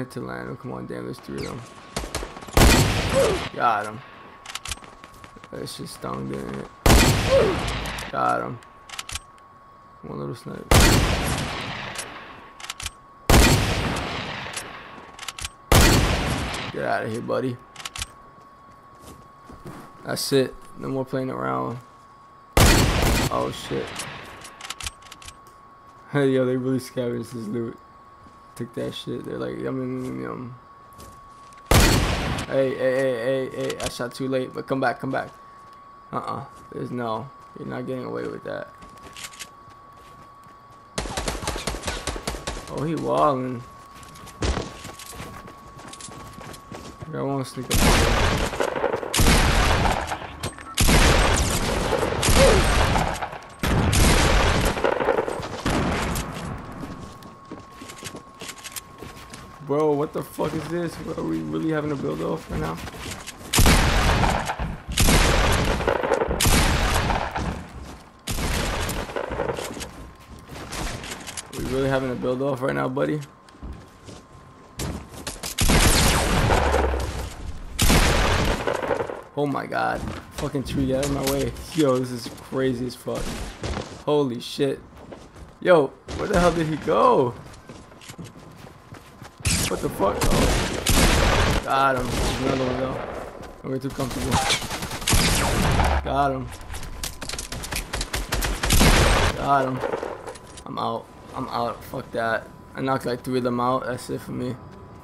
hit to land. Oh, come on, damn, there's 3 of them. Got him. That shit stung, didn't it? Got him. One little snipe. Get out of here, buddy. That's it. No more playing around. Oh shit. Hey yo, they really scavenged his loot. Took that shit. They're like, yum, yum. Hey, I shot too late, but come back. There's no. You're not getting away with that. Oh, he wallin'. I won't sneak up. Bro, what the fuck is this? Are we really having a build off right now? Are we really having a build off right now, buddy? Oh my god. Fucking tree, get out of my way. Yo, this is crazy as fuck. Holy shit. Yo, where the hell did he go? What the fuck? Oh. Got him. There's another one though. We're too comfortable. Got him. Got him. I'm out. I'm out. Fuck that. I knocked like 3 of them out. That's it for me.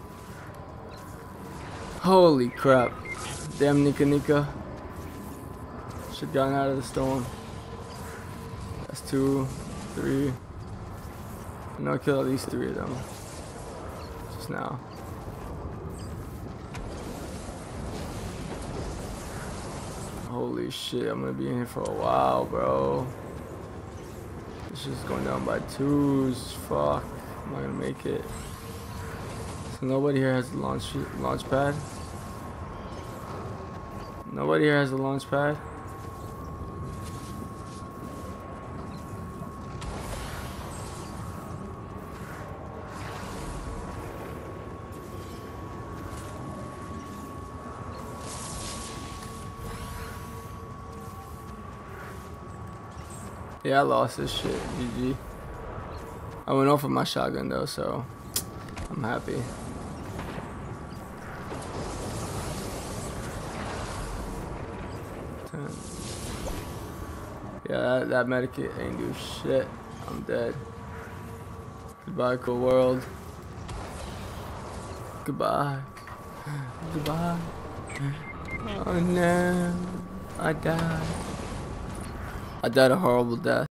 Holy crap. Damn Nika. Should've gotten out of the storm. That's 2, 3. I know I killed at least 3 of them. Just now. Holy shit, I'm gonna be in here for a while, bro. This is going down by 2s. Fuck. I'm not gonna make it. So nobody here has a launch pad? Nobody here has a launch pad? Yeah, I lost this shit. GG. I went off with my shotgun though, so I'm happy. Yeah, that medikit ain't do shit. I'm dead. Goodbye, cool world. Goodbye. Goodbye. Oh no. I died. I died a horrible death.